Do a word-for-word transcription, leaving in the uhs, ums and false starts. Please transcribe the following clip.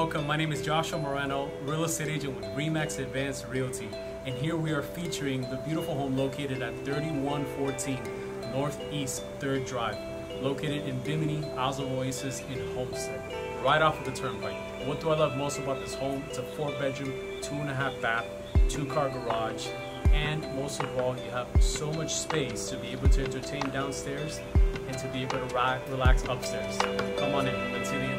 welcome. My name is Joshua Moreno, real estate agent with Remax Advanced Realty. And here we are featuring the beautiful home located at thirty-one fourteen Northeast third Drive, located in Bimini, Isles of Oasis in Homestead, right off of the Turnpike. What do I love most about this home? It's a four bedroom, two and a half bath, two car garage, and most of all, you have so much space to be able to entertain downstairs and to be able to relax upstairs. Come on in, let's see the